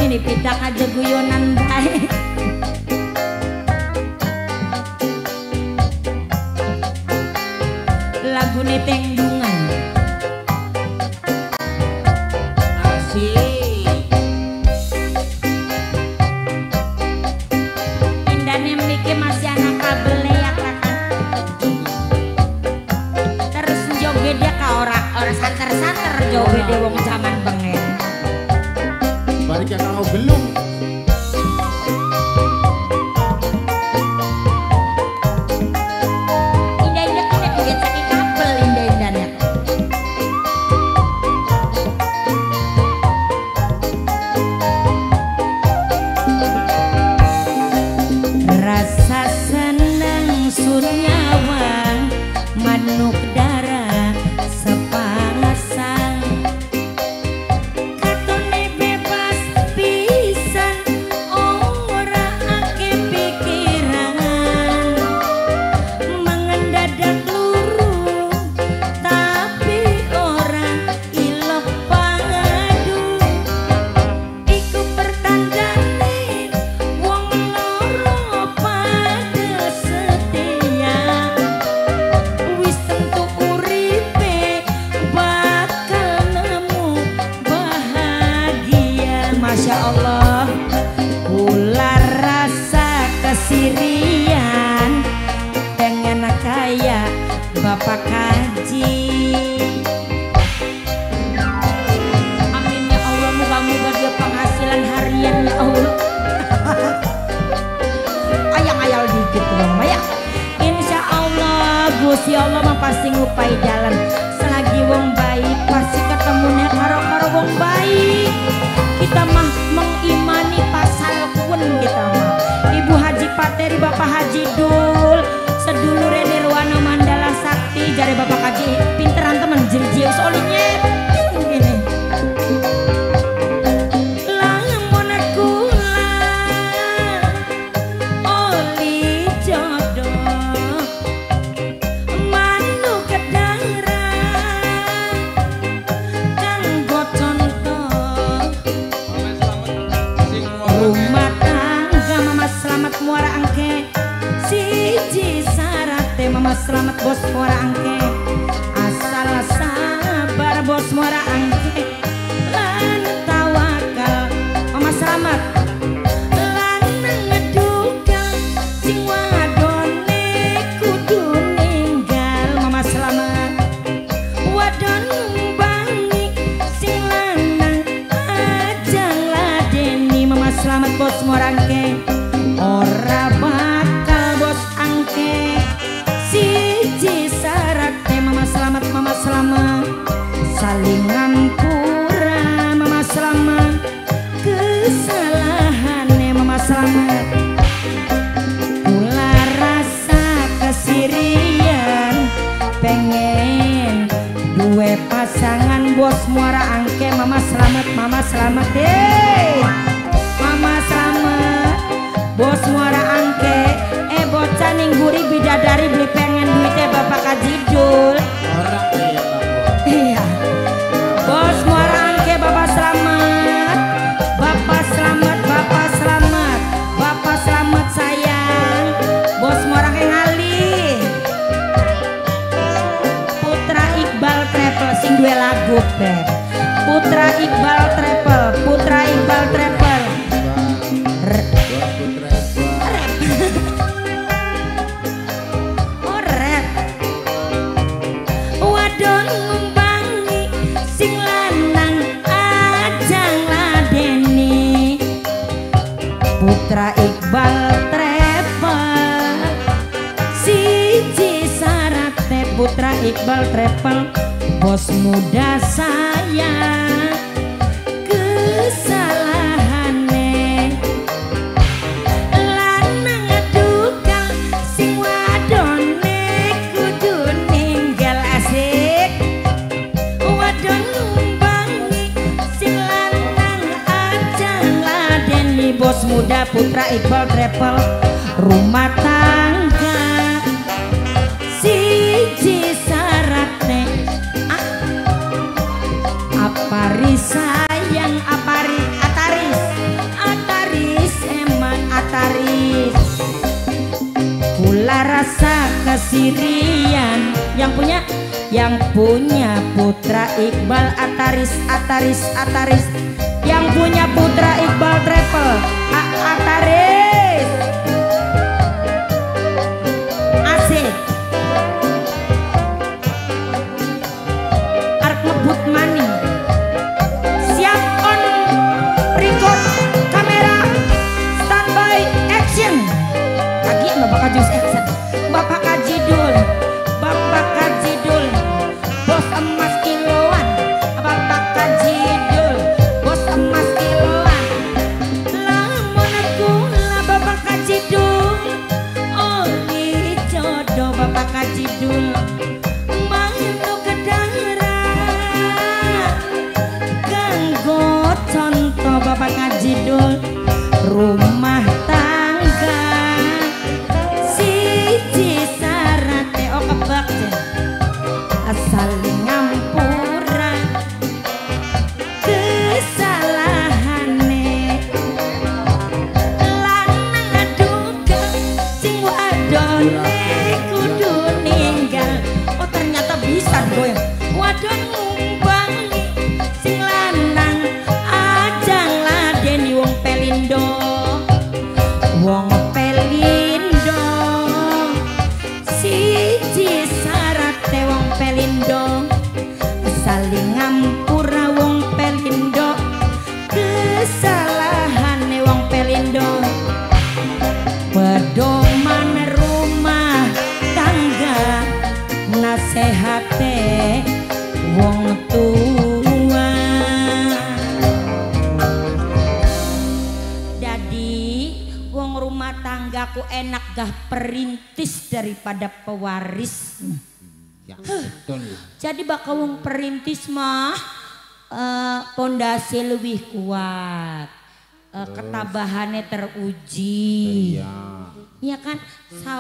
Pidak aja guyonan baik. Lagu tengdungan asik. Indahnya mikir masih anak kabel ya kakak. Terus joget dia ke orang santer-santer joget dia wong zaman bengen. Balik yang kau belum. Indah-indah kita joget sakit kabel indah-indahnya. Rasa senang suryawan manuk darah sepasang. Katone bebas pisan ora ake pikiran. Mengendadak luru tapi ora ilok padu. Iku pertandane wong loro pada setia. Wis tentu uripe bakal nemu bahagia. Masya Allah, ular rasa kesirian pengen kaya Bapak Kaji. Amin ya Allah, moga-moga dia penghasilan harian ya Allah. Ayang-ayal dikit dong ya. Insya Allah Gusti Allah mah pasti ngupai jalan. Selagi wong baik pasti ketemunya karo wong baik. Kita mah mengimani pasal kun kita mah. Ibu Haji Pateri, Bapak Haji Dul, sedulur Nirwana Mandala Sakti, jare Bapak Haji pinteran temen jil-jil soalnya gini. Lamun kula oli jodoh manuk kedaran kanggo contoh rumah tangga. Mama selamat muara angke siji sarate. Mama selamat bos muara angke asal sabar bos muara angke lan tawakal. Mama selamat lan ngeduga sing wadone kudu ninggal. Mama selamat wadon bangi sing lanang ajang ladeni. Mama selamat bos muara angke ora bakal bos angke siji sarate. Mama selamat saling ngampura. Mama selamat kesalahannya. Mama selamat ular rasa kesirian pengen duwe pasangan bos muara angke. Mama selamat deh. Mama selamat bos muara angke bocah ning guri bidadari beli pengen duitnya Bapak Haji Dul. Orang ya Bapak. Iya. Bos muara angke Bapak selamat. Bapak selamat, Bapak selamat. Bapak selamat sayang. Bos muara angke ngali. Putra Iqbal Travel sing duwe lagu Beb. Putra Iqbal Travel, Putra Iqbal Travel. Wadon ngumbangi sing lanang ajang ladeni. Putra Iqbal Travel siji sarate. Putra Iqbal Travel bos muda saya kesalahane lanang duka sing wadone kudu ninggal. Asik wadon ngumbangi sing lanang ajang ladeni. Bos muda Putra Iqbal Travel rumah tangga siji sarate. Apari sayang apari ataris rasa kesirian. Yang punya putra Iqbal Ataris, yang punya putra Iqbal Travel Ataris. Asik. Arep ngebut maning. Siap on record kamera standby action. Lagi Bapak Kajus action. Bapak Kajidul, Bapak Kajidul, bos emas kiloan. Bapak Kajidul, bos emas kiloan. Lamun aku lah Bapak Kajidul, oli jodoh Bapak Kajidul. Mantu kedarat, ganggo contoh Bapak Kajidul. Rumah tangga siji sarate o kebak asal ngampura kesalahane lanang aduga sing wadone kudu ninggal. Oh ternyata bisa goyang wadon ngumbangi sing lanang ajang ladeni wong pelindo. Wong pelindo siji sarate wong pelindo saling ngampura wong pelindo kesalahane wong pelindo. Pedoman rumah tangga nasehate wong tua. Jadi wong rumah tanggaku enak gah perintis daripada pewaris. Ya, betul. Jadi bakal wong perintis mah pondasi lebih kuat, ketabahannya teruji. Iya. Iya kan?